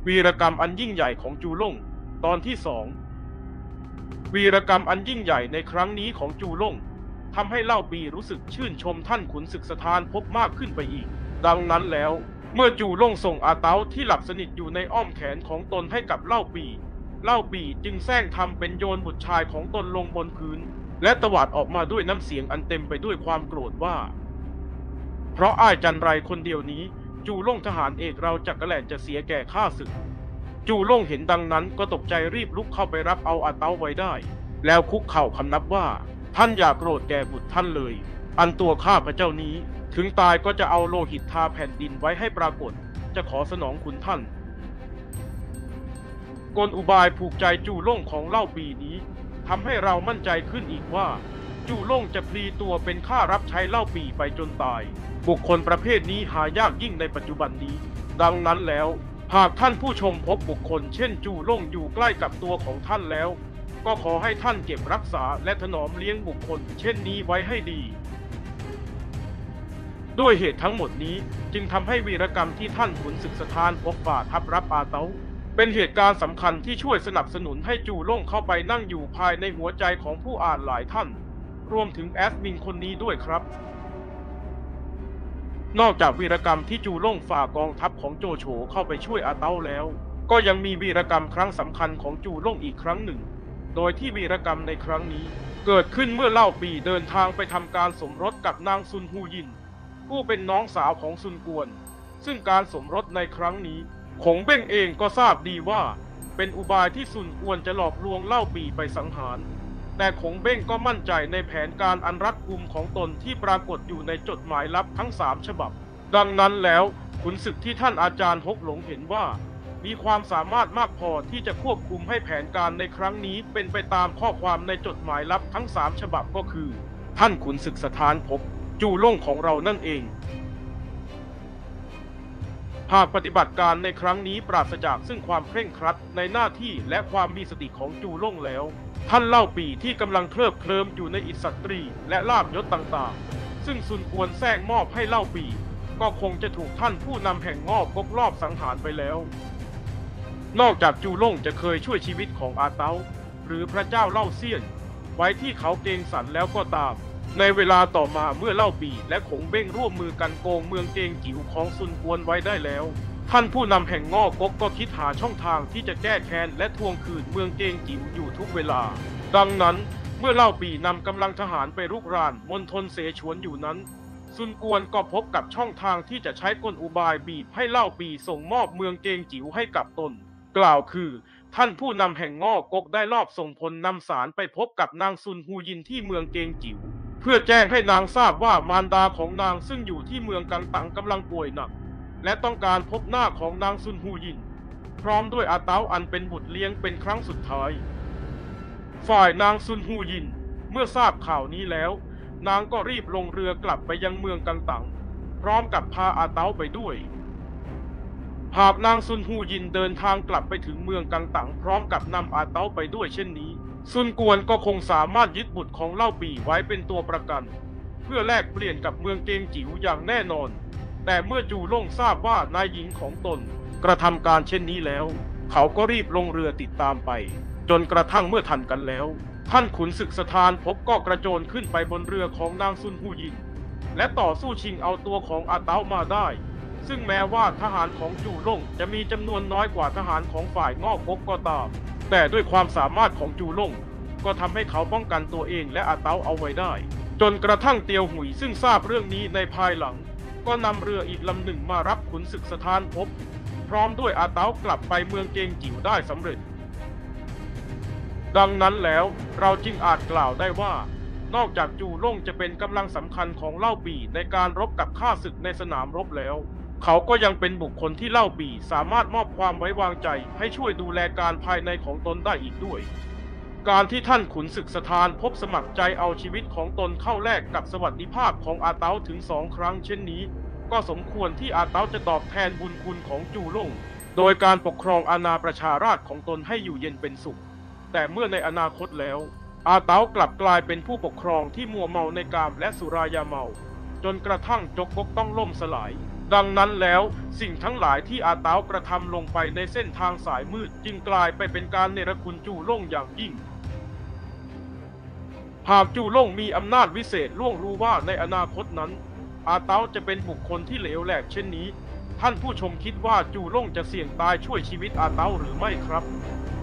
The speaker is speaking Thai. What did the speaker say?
วีรกรรมอันยิ่งใหญ่ของจูล่งตอนที่2วีรกรรมอันยิ่งใหญ่ในครั้งนี้ของจูล่งทำให้เล่าปีรู้สึกชื่นชมท่านขุนศึกสถานพบมากขึ้นไปอีกดังนั้นแล้วเมื่อจูล่งส่งอาเต้าที่หลับสนิทอยู่ในอ้อมแขนของตนให้กับเล่าปีจึงแซงทำเป็นโยนบุตรชายของตนลงบนพื้นและตวาดออกมาด้วยน้ำเสียงอันเต็มไปด้วยความโกรธว่าเพราะอ้ายจันไรคนเดียวนี้จูล่งทหารเอกเราจักรแหล่นจะเสียแก่ข้าศึกจูล่งเห็นดังนั้นก็ตกใจรีบลุกเข้าไปรับเอาอาเต้าไว้ได้แล้วคุกเข่าคำนับว่าท่านอย่าโกรธแก่บุตรท่านเลยอันตัวข้าพระเจ้านี้ถึงตายก็จะเอาโลหิตทาแผ่นดินไว้ให้ปรากฏจะขอสนองคุณท่านกลอุบายผูกใจจูล่งของเล่าปีนี้ทำให้เรามั่นใจขึ้นอีกว่าจูล่งจะพลีตัวเป็นข้ารับใช้เล่าปีไปจนตายบุคคลประเภทนี้หายากยิ่งในปัจจุบันนี้ดังนั้นแล้วหากท่านผู้ชมพบบุคคลเช่นจูล่งอยู่ใกล้กับตัวของท่านแล้วก็ขอให้ท่านเก็บรักษาและถนอมเลี้ยงบุคคลเช่นนี้ไว้ให้ดีด้วยเหตุทั้งหมดนี้จึงทำให้วีรกรรมที่ท่านขุนศึกสถานพบฝ่าทัพรับอาเต้าเป็นเหตุการณ์สำคัญที่ช่วยสนับสนุนให้จูล่งเข้าไปนั่งอยู่ภายในหัวใจของผู้อ่านหลายท่านรวมถึงแอดมินคนนี้ด้วยครับนอกจากวีรกรรมที่จูล่งฝ่ากองทัพของโจโฉเข้าไปช่วยอาเต้าแล้วก็ยังมีวีรกรรมครั้งสำคัญของจูล่งอีกครั้งหนึ่งโดยที่วีรกรรมในครั้งนี้เกิดขึ้นเมื่อเล่าปีเดินทางไปทำการสมรสกับนางซุนฮูยินผู้เป็นน้องสาวของซุนกวนซึ่งการสมรสในครั้งนี้ขงเบ้งเองก็ทราบดีว่าเป็นอุบายที่ซุนกวนจะหลอกลวงเล่าปีไปสังหารแต่ขงเบ้งก็มั่นใจในแผนการอันรัดกุมของตนที่ปรากฏอยู่ในจดหมายลับทั้ง3ฉบับดังนั้นแล้วขุนศึกที่ท่านอาจารย์ฮกหลงเห็นว่ามีความสามารถมากพอที่จะควบคุมให้แผนการในครั้งนี้เป็นไปตามข้อความในจดหมายลับทั้ง3ฉบับก็คือท่านขุนศึกสถานพบจูล่งของเรานั่นเองหากปฏิบัติการในครั้งนี้ปราศจากซึ่งความเคร่งครัดในหน้าที่และความมีสติของจูล่งแล้วท่านเล่าปีที่กำลังเคลิบเคลิ้มอยู่ในอิสตรีและลาภยศต่างๆซึ่งซุนกวนแทรกมอบให้เล่าปีก็คงจะถูกท่านผู้นำแห่งงอบกลอบสังหารไปแล้วนอกจากจูล่งจะเคยช่วยชีวิตของอาเต้าหรือพระเจ้าเล่าเซียนไว้ที่เขาเกงสันแล้วก็ตามในเวลาต่อมาเมื่อเล่าปีและขงเบ้งร่วมมือกันโกงเมืองเกงจิ๋วของซุนกวนไว้ได้แล้วท่านผู้นำแห่งง่อกกก็คิดหาช่องทางที่จะแก้แค้นและทวงคืนเมืองเกงจิ๋วอยู่ทุกเวลาดังนั้นเมื่อเล่าปีนำกำลังทหารไปรุกรานมณฑลเสฉวนอยู่นั้นซุนกวนก็พบกับช่องทางที่จะใช้กลอุบายบีบให้เล่าปีส่งมอบเมืองเกงจิ๋วให้กับตนกล่าวคือท่านผู้นำแห่งง่อกกได้ลอบส่งพลนำสารไปพบกับนางซุนฮูยินที่เมืองเกงจิ๋วเพื่อแจ้งให้นางทราบว่ามารดาของนางซึ่งอยู่ที่เมืองกังตังกำลังป่วยหนักและต้องการพบหน้าของนางซุนฮูยินพร้อมด้วยอาเต้าอันเป็นบุตรเลี้ยงเป็นครั้งสุดท้ายฝ่ายนางซุนฮูยินเมื่อทราบข่าวนี้แล้วนางก็รีบลงเรือกลับไปยังเมืองกังตังพร้อมกับพาอาเต้าไปด้วยหากนางซุนฮูยินเดินทางกลับไปถึงเมืองกังตังพร้อมกับนำอาเต้าไปด้วยเช่นนี้ซุนกวนก็คงสามารถยึดบุตรของเล่าปีไว้เป็นตัวประกันเพื่อแลกเปลี่ยนกับเมืองเกงจิ๋วอย่างแน่นอนแต่เมื่อจูล่งทราบว่านายหญิงของตนกระทำการเช่นนี้แล้วเขาก็รีบลงเรือติดตามไปจนกระทั่งเมื่อทันกันแล้วท่านขุนศึกสถานพบก็กระโจนขึ้นไปบนเรือของนางซุนฮูยินและต่อสู้ชิงเอาตัวของอาเต้ามาได้ซึ่งแม้ว่าทหารของจูล่งจะมีจำนวนน้อยกว่าทหารของฝ่ายง่อกกก็ตามแต่ด้วยความสามารถของจูล่งก็ทำให้เขาป้องกันตัวเองและอาเต้าเอาไว้ได้จนกระทั่งเตียวหุยซึ่งทราบเรื่องนี้ในภายหลังก็นำเรืออีกลำหนึ่งมารับขุนศึกสถานพบพร้อมด้วยอาเต้ากลับไปเมืองเกงจิ๋วได้สำเร็จดังนั้นแล้วเราจึงอาจกล่าวได้ว่านอกจากจูล่งจะเป็นกำลังสำคัญของเล่าปีในการรบกับข้าศึกในสนามรบแล้วเขาก็ยังเป็นบุคคลที่เล่าปีสามารถมอบความไว้วางใจให้ช่วยดูแลการภายในของตนได้อีกด้วยการที่ท่านขุนศึกสถานพบสมัครใจเอาชีวิตของตนเข้าแลกกับสวัสดิภาพของอาเต้าถึง2 ครั้งเช่นนี้ก็สมควรที่อาเต้าจะตอบแทนบุญคุณของจูล่งโดยการปกครองอาณาประชาราษฎร์ของตนให้อยู่เย็นเป็นสุขแต่เมื่อในอนาคตแล้วอาเต้ากลับกลายเป็นผู้ปกครองที่มัวเมาในกามและสุรายาเมาจนกระทั่งจกกกต้องล่มสลายดังนั้นแล้วสิ่งทั้งหลายที่อาเต๋ากระทำลงไปในเส้นทางสายมืดจึงกลายไปเป็นการเนรคุณจู่ล่งอย่างยิ่งหากจู่ล่งมีอำนาจวิเศษล่วงรู้ว่าในอนาคตนั้นอาเต๋าจะเป็นบุคคลที่เหลวแหลกเช่นนี้ท่านผู้ชมคิดว่าจู่ล่งจะเสี่ยงตายช่วยชีวิตอาเต๋าหรือไม่ครับ